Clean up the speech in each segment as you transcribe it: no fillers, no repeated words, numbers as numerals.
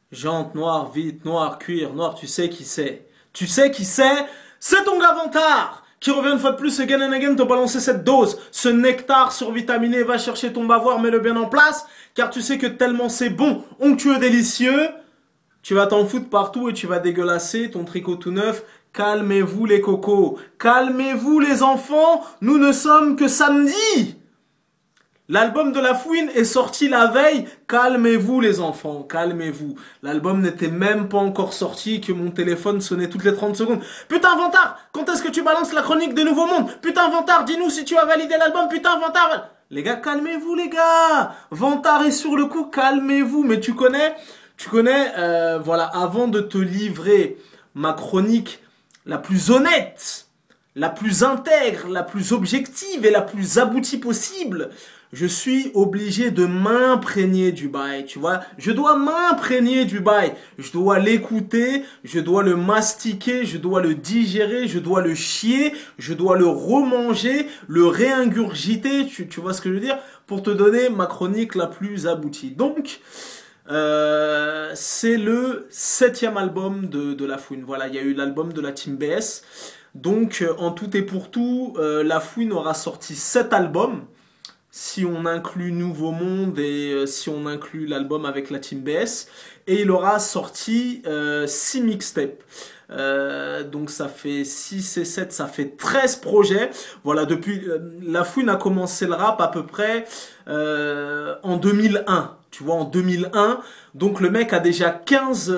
Jante, noir, vite, noir, cuir, noir, tu sais qui c'est. Tu sais qui c'est? C'est ton gars Vantard qui revient une fois de plus again and again te balancer cette dose, ce nectar survitaminé. Va chercher ton bavoir, mets-le bien en place, car tu sais que tellement c'est bon, onctueux, délicieux, tu vas t'en foutre partout et tu vas dégueulasser ton tricot tout neuf. Calmez-vous les cocos, calmez-vous les enfants, nous ne sommes que samedi. L'album de La Fouine est sorti la veille. Calmez-vous les enfants, calmez-vous. L'album n'était même pas encore sorti que mon téléphone sonnait toutes les 30 secondes. Putain Vantard, quand est-ce que tu balances la chronique de Nouveau Monde? Putain Vantard, dis-nous si tu as validé l'album. Putain Vantard. Les gars, calmez-vous les gars. Vantard est sur le coup, calmez-vous. Mais tu connais, voilà, avant de te livrer ma chronique la plus honnête, la plus intègre, la plus objective et la plus aboutie possible, je suis obligé de m'imprégner du bail, tu vois. Je dois m'imprégner du bail. Je dois l'écouter, je dois le mastiquer, je dois le digérer, je dois le chier, je dois le remanger, le réingurgiter, tu vois ce que je veux dire, pour te donner ma chronique la plus aboutie. Donc, c'est le 7e album de La Fouine. Voilà, il y a eu l'album de la Team BS. Donc, en tout et pour tout, La Fouine aura sorti 7 albums. Si on inclut Nouveau Monde et si on inclut l'album avec la Team BS. Et il aura sorti 6 mixtapes. Donc ça fait 6 et 7, ça fait 13 projets. Voilà, depuis La Fouine a commencé le rap à peu près en 2001. Tu vois, en 2001. Donc le mec a déjà 15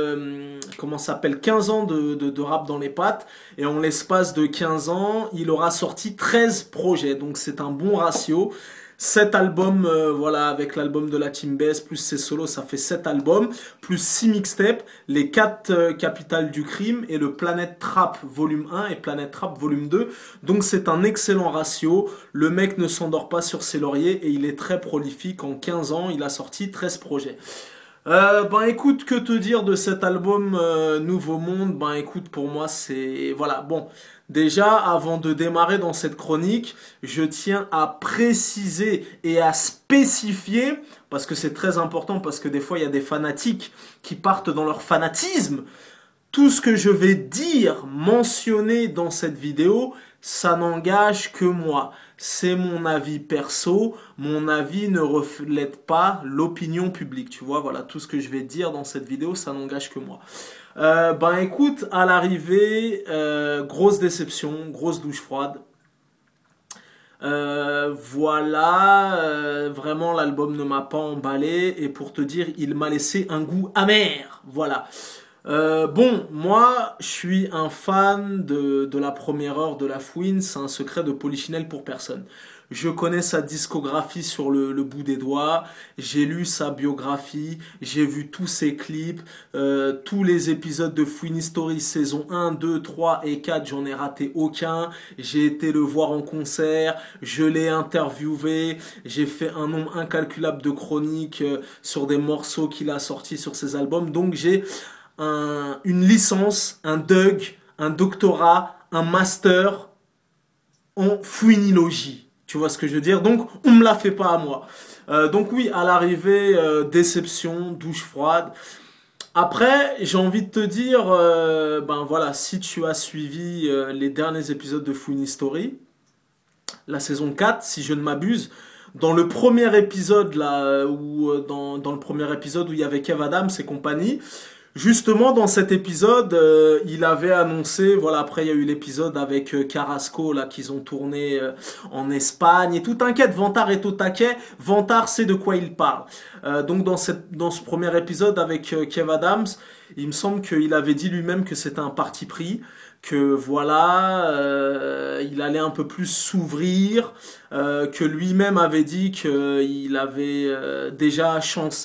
15 ans de rap dans les pattes. Et en l'espace de 15 ans, il aura sorti 13 projets. Donc c'est un bon ratio. 7 albums, voilà, avec l'album de la Team BS, plus ses solos, ça fait 7 albums, plus 6 mixtapes, les 4 capitales du crime et le Planet Trap volume 1 et Planet Trap volume 2. Donc c'est un excellent ratio. Le mec ne s'endort pas sur ses lauriers et il est très prolifique. En 15 ans, il a sorti 13 projets. Ben écoute, que te dire de cet album Nouveau Monde? Ben écoute, pour moi c'est... Voilà, bon, déjà avant de démarrer dans cette chronique, je tiens à préciser et à spécifier, parce que c'est très important, parce que des fois il y a des fanatiques qui partent dans leur fanatisme. Tout ce que je vais dire, mentionner dans cette vidéo, ça n'engage que moi. C'est mon avis perso. Mon avis ne reflète pas l'opinion publique. Tu vois, voilà, tout ce que je vais dire dans cette vidéo, ça n'engage que moi. Ben écoute, à l'arrivée, grosse déception, grosse douche froide. Voilà, vraiment l'album ne m'a pas emballé. Et pour te dire, il m'a laissé un goût amer. Voilà. Bon, moi, je suis un fan de la première heure de La Fouine, c'est un secret de polichinelle pour personne. Je connais sa discographie sur le bout des doigts, j'ai lu sa biographie, j'ai vu tous ses clips, tous les épisodes de Fouine History, saison 1, 2, 3 et 4, j'en ai raté aucun. J'ai été le voir en concert, je l'ai interviewé, j'ai fait un nombre incalculable de chroniques sur des morceaux qu'il a sortis sur ses albums, donc j'ai une licence, un DUG, un doctorat, un master en fouinilogie. Tu vois ce que je veux dire? Donc, on me la fait pas à moi. Donc oui, à l'arrivée, déception, douche froide. Après, j'ai envie de te dire, ben voilà, si tu as suivi les derniers épisodes de Fouine History, la saison 4, si je ne m'abuse, dans le premier épisode là, dans le premier épisode où il y avait Kev Adams et compagnie, justement, dans cet épisode, il avait annoncé, voilà, après il y a eu l'épisode avec Carrasco, là, qu'ils ont tourné en Espagne, et tout, t'inquiète, Vantard est au taquet, Vantard sait de quoi il parle. Donc dans ce premier épisode avec Kev Adams, il me semble qu'il avait dit lui-même que c'était un parti pris, que voilà, il allait un peu plus s'ouvrir, que lui-même avait dit qu'il avait déjà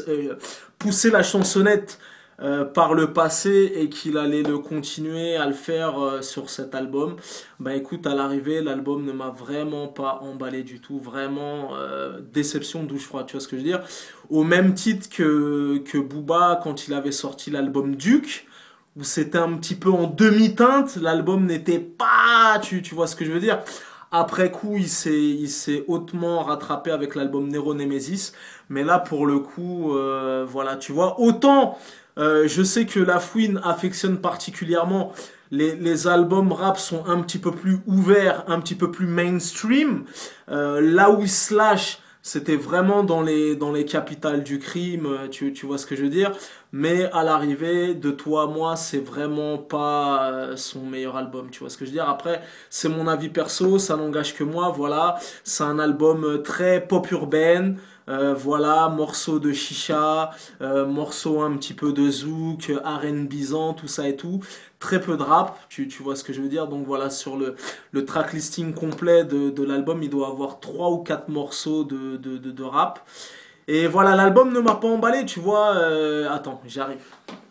poussé la chansonnette par le passé et qu'il allait le continuer à le faire sur cet album. Bah écoute, à l'arrivée, l'album ne m'a vraiment pas emballé du tout. Vraiment, déception, douche froide, tu vois ce que je veux dire? Au même titre que Booba quand il avait sorti l'album Duke, où c'était un petit peu en demi-teinte, l'album n'était pas... Tu vois ce que je veux dire? Après coup, il s'est hautement rattrapé avec l'album Nero Nemesis. Mais là, pour le coup, voilà, tu vois, autant je sais que La Fouine affectionne particulièrement les albums rap sont un petit peu plus ouverts, un petit peu plus mainstream. Là où Slash, c'était vraiment dans les capitales du crime, tu vois ce que je veux dire. Mais à l'arrivée, De Toi à Moi, c'est vraiment pas son meilleur album, tu vois ce que je veux dire. Après, c'est mon avis perso, ça n'engage que moi, voilà. C'est un album très pop urbaine. Voilà, morceaux de chicha, morceaux un petit peu de zouk, R&Bizant, tout ça et tout. Très peu de rap, tu vois ce que je veux dire. Donc voilà, sur le track listing complet de l'album, il doit avoir 3 ou 4 morceaux de rap. Et voilà, l'album ne m'a pas emballé, tu vois. Attends, j'arrive.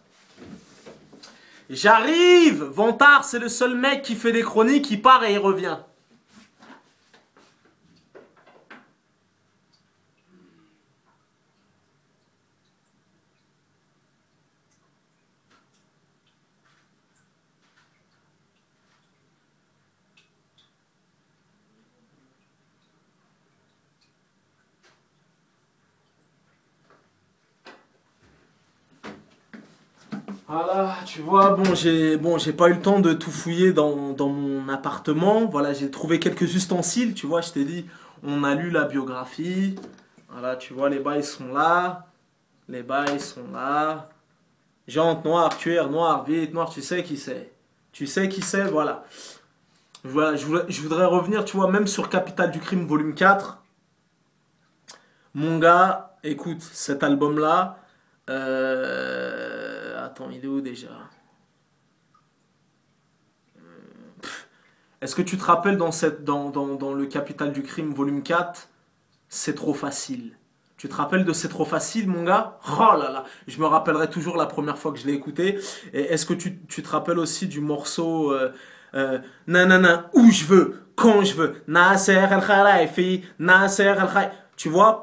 J'arrive! Vantard, c'est le seul mec qui fait des chroniques, il part et il revient. Voilà, tu vois, j'ai pas eu le temps de tout fouiller dans mon appartement. Voilà, j'ai trouvé quelques ustensiles, tu vois, je t'ai dit, on a lu la biographie. Voilà, tu vois, les bails sont là. Les bails sont là. Jante noire, cuir noir, vite noir, tu sais qui c'est. Tu sais qui c'est, voilà. Voilà, je voudrais revenir, tu vois, même sur Capital du Crime volume 4. Mon gars, écoute, cet album-là. Attends, il est où déjà? Est-ce que tu te rappelles dans le Capital du Crime volume 4, c'est trop facile. Tu te rappelles de C'est trop facile, mon gars? Oh là là, je me rappellerai toujours la première fois que je l'ai écouté. Et est-ce que tu te rappelles aussi du morceau Nanana, où je veux, quand je veux, Nasser El Khelaifi, Nasser El Khelaifi. Tu vois,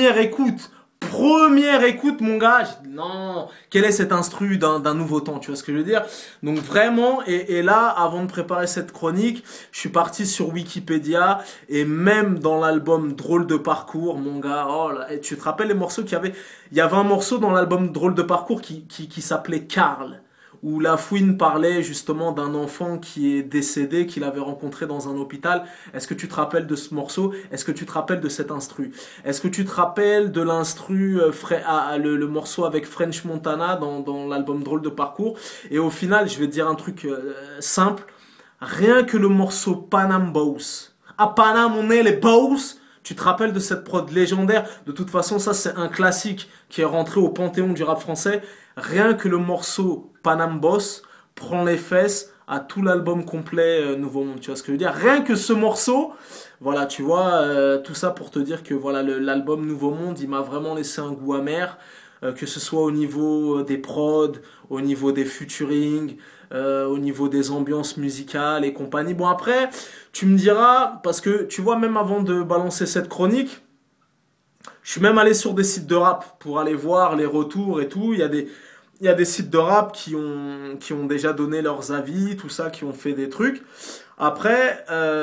première écoute, mon gars, j'ai dit, non, quel est cet instru d'un nouveau temps, tu vois ce que je veux dire? Donc vraiment, et là, avant de préparer cette chronique, je suis parti sur Wikipédia, et même dans l'album Drôle de parcours, mon gars, oh là, et tu te rappelles les morceaux qu'il y avait? Il y avait un morceau dans l'album Drôle de parcours qui s'appelait Karl, où La Fouine parlait justement d'un enfant qui est décédé, qu'il avait rencontré dans un hôpital. Est-ce que tu te rappelles de ce morceau? Est-ce que tu te rappelles de cet instru? Est-ce que tu te rappelles de l'instru, le morceau avec French Montana dans l'album Drôle de parcours? Et au final, je vais te dire un truc simple. Rien que le morceau Panam Boss. À Panam, on est les boss. Tu te rappelles de cette prod légendaire? De toute façon, ça, c'est un classique qui est rentré au panthéon du rap français. Rien que le morceau Panam Boss prend les fesses à tout l'album complet Nouveau Monde. Tu vois ce que je veux dire? Rien que ce morceau, voilà, tu vois, tout ça pour te dire que voilà, l'album Nouveau Monde, il m'a vraiment laissé un goût amer. Que ce soit au niveau des prods, au niveau des featuring, au niveau des ambiances musicales et compagnie. Bon après, tu me diras, parce que tu vois, même avant de balancer cette chronique, je suis même allé sur des sites de rap pour aller voir les retours et tout. Il y a des sites de rap qui ont déjà donné leurs avis, tout ça, qui ont fait des trucs. Après,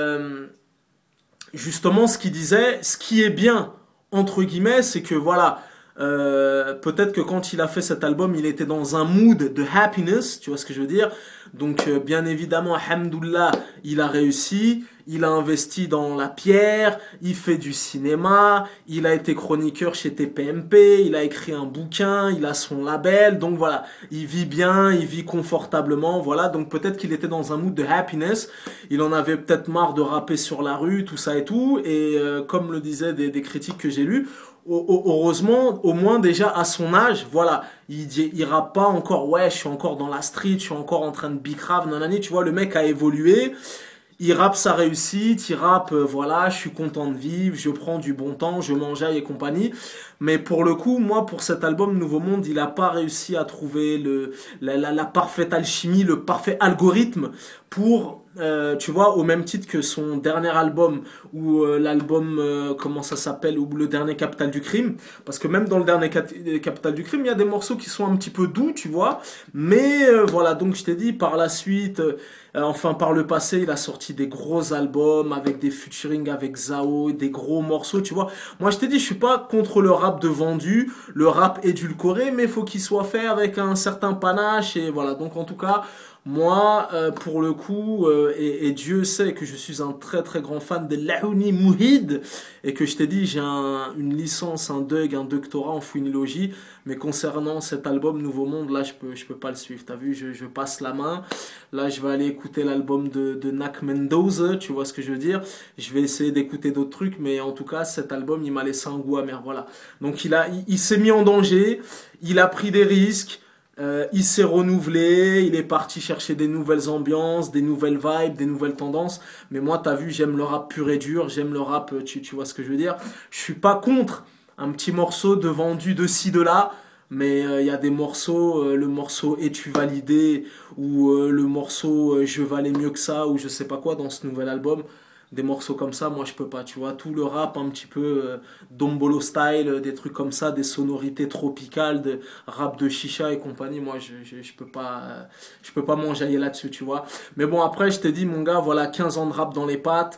justement, ce qu'ils disaient, ce qui est bien, entre guillemets, c'est que voilà, peut-être que quand il a fait cet album, il était dans un mood de happiness, tu vois ce que je veux dire? Donc, bien évidemment, alhamdoulilah, il a réussi, il a investi dans la pierre, il fait du cinéma, il a été chroniqueur chez TPMP, il a écrit un bouquin, il a son label, donc voilà, il vit bien, il vit confortablement, voilà, donc peut-être qu'il était dans un mood de happiness, il en avait peut-être marre de rapper sur la rue, tout ça et tout, et comme le disaient des critiques que j'ai lues, heureusement, au moins déjà à son âge, voilà, il rappe pas encore, ouais, je suis encore dans la street, je suis encore en train de bicrave, nanani, tu vois, le mec a évolué, il rappe sa réussite, il rappe, voilà, je suis content de vivre, je prends du bon temps, je m'enjaille et compagnie. Mais pour le coup, moi, pour cet album Nouveau Monde, il a pas réussi à trouver la parfaite alchimie, le parfait algorithme pour tu vois, au même titre que son dernier album, ou l'album, comment ça s'appelle, ou le dernier Capital du Crime, parce que même dans le dernier Capital du Crime, il y a des morceaux qui sont un petit peu doux, tu vois, mais voilà, donc je t'ai dit, par la suite, enfin par le passé, il a sorti des gros albums, avec des featuring avec Zao, des gros morceaux, tu vois. Moi, je t'ai dit, je suis pas contre le rap de vendu, le rap édulcoré, mais il faut qu'il soit fait avec un certain panache, et voilà, donc en tout cas... Moi, pour le coup, et Dieu sait que je suis un très très grand fan de Lahouni Mouhid, et que je t'ai dit, j'ai une licence, un doctorat en fouinologie, mais concernant cet album Nouveau Monde, là, je peux pas le suivre. T'as vu, je passe la main. Là, je vais aller écouter l'album de Nak Mendoza, tu vois ce que je veux dire. Je vais essayer d'écouter d'autres trucs, mais en tout cas, cet album, il m'a laissé un goût amer, voilà. Donc, il s'est mis en danger, il a pris des risques. Il s'est renouvelé, il est parti chercher des nouvelles ambiances, des nouvelles vibes, des nouvelles tendances. Mais moi, t'as vu, j'aime le rap pur et dur, j'aime le rap, tu vois ce que je veux dire. Je suis pas contre un petit morceau de vendu de ci, de là. Mais il y a des morceaux, le morceau Es-tu validé, ou le morceau Je valais mieux que ça, ou je sais pas quoi dans ce nouvel album. Des morceaux comme ça, moi je peux pas, tu vois. Tout le rap un petit peu Dombolo style, des trucs comme ça, des sonorités tropicales, de rap de chicha et compagnie, moi je peux pas m'enjailler là-dessus, tu vois. Mais bon, après, je t'ai dit, mon gars, voilà, 15 ans de rap dans les pattes,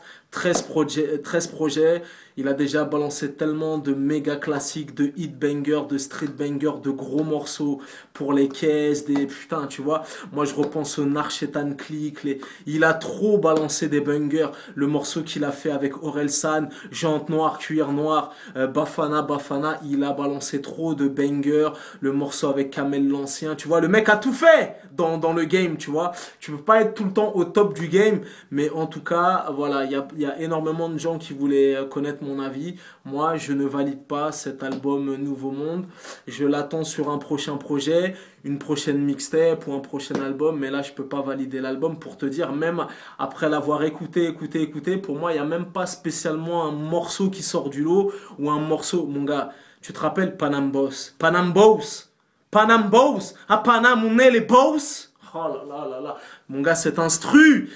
13 projets. Il a déjà balancé tellement de méga classiques, de hit bangers, de street bangers, de gros morceaux pour les caisses, des putain, tu vois. Moi, je repense au Narchetan Click. Il a trop balancé des bangers. Le morceau qu'il a fait avec Orelsan, Jante Noire, Cuir Noir, Bafana, Bafana. Il a balancé trop de bangers. Le morceau avec Kamel l'Ancien, tu vois. Le mec a tout fait dans le game, tu vois. Tu peux pas être tout le temps au top du game, mais en tout cas, voilà, il y a énormément de gens qui voulaient connaître mon avis. Moi, je ne valide pas cet album Nouveau Monde. Je l'attends sur un prochain projet, une prochaine mixtape ou un prochain album, mais là, je peux pas valider l'album pour te dire, même après l'avoir écouté, pour moi, il n'y a même pas spécialement un morceau qui sort du lot ou un morceau, mon gars, tu te rappelles Panam Boss? Panam Boss? Panam Boss? À Panam, on est les boss? Oh là là là là. Mon gars, cet instru.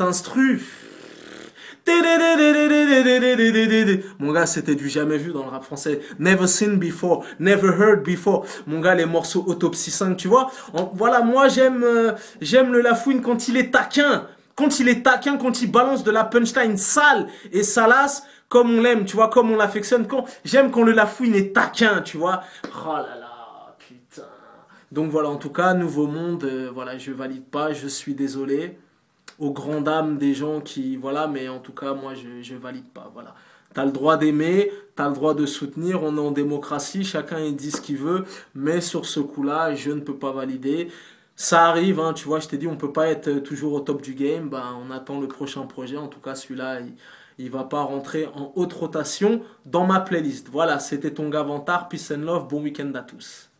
Mon gars, c'était du jamais vu dans le rap français. Never seen before, never heard before. Mon gars, les morceaux Autopsie 5, tu vois. Voilà, moi, j'aime le Lafouine quand il est taquin. Quand il balance de la punchline sale et salace, comme on l'aime, tu vois, comme on l'affectionne. J'aime quand le Lafouine est taquin, tu vois. Oh là là, putain. Donc voilà, en tout cas, Nouveau Monde, voilà, je valide pas, je suis désolé. Aux grandes dames des gens qui, voilà, mais en tout cas, moi, je valide pas, voilà. T'as le droit d'aimer, t'as le droit de soutenir, on est en démocratie, chacun il dit ce qu'il veut, mais sur ce coup-là, je ne peux pas valider. Ça arrive, hein, tu vois, je t'ai dit, on peut pas être toujours au top du game, ben, on attend le prochain projet, en tout cas, celui-là, il va pas rentrer en haute rotation dans ma playlist. Voilà, c'était ton gars Vantard, peace and love, bon week-end à tous.